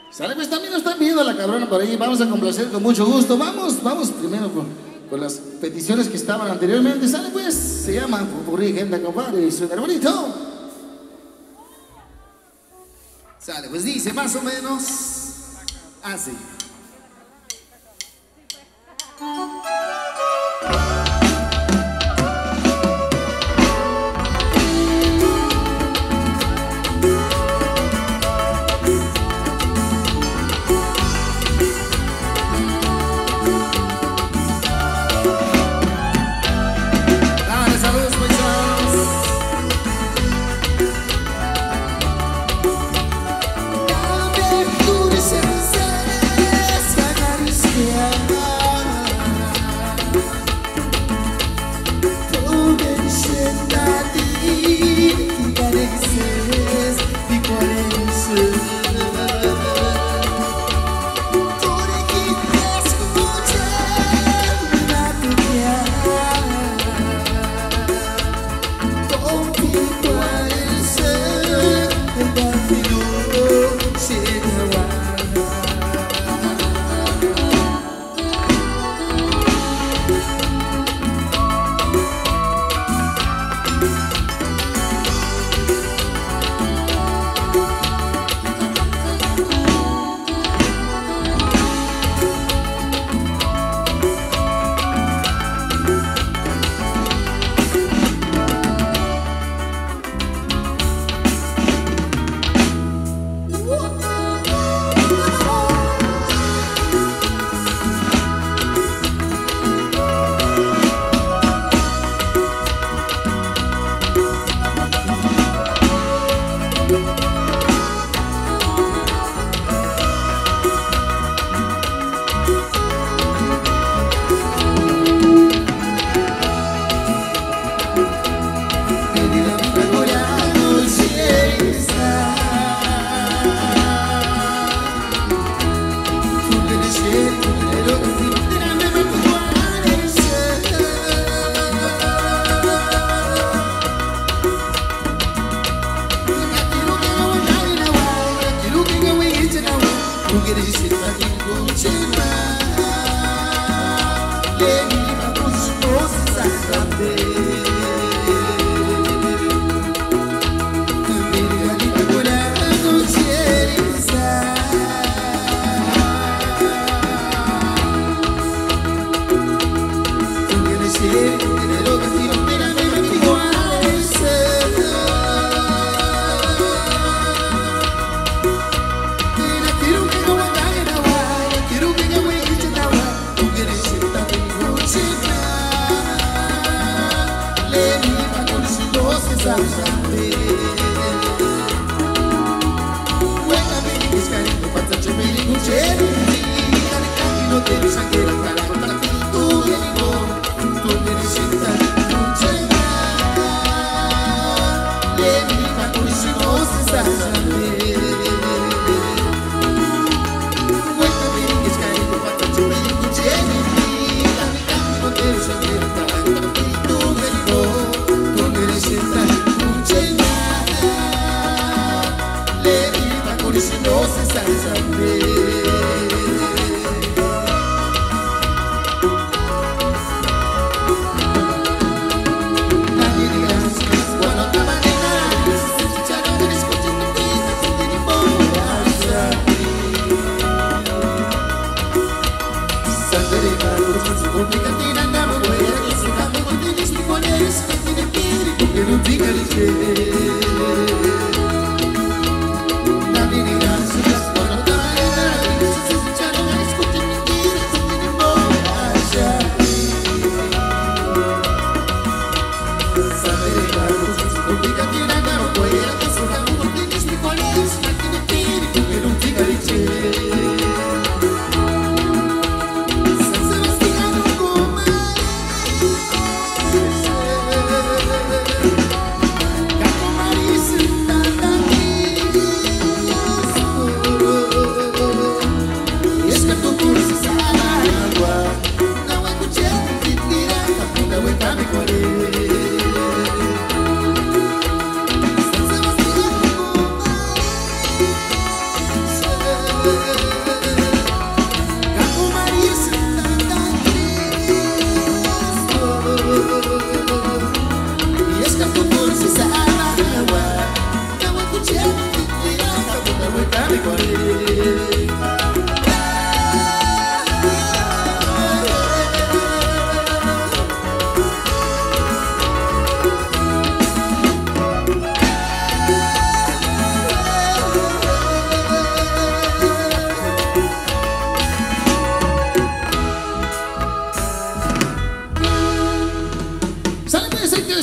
Sale, pues también nos están viendo la cabrona por ahí. Vamos a complacer con mucho gusto. Vamos primero con las peticiones que estaban anteriormente. Sale, pues, se llama Popurrí, gente, compadre, y suena bonito. Sale, pues dice más o menos así.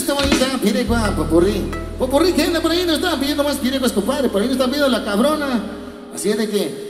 está bonita, pirecua, popurrí. Popurrí, que anda por ahí, no estaban pidiendo más pirecuas, compadre. Por ahí no están pidiendo la cabrona. Así es de que